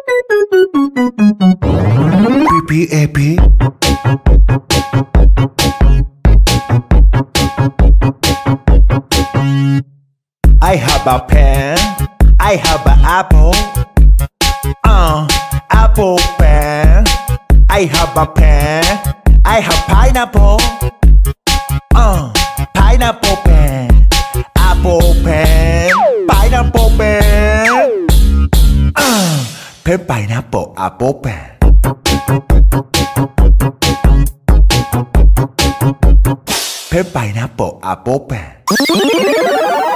PPAP. I have a pen, I have an apple. Apple pen. I have a pen, I have pineapple. Pineapple pen. Apple pen, pineapple pen. Pen pineapple apple pen. Pen pineapple apple pen.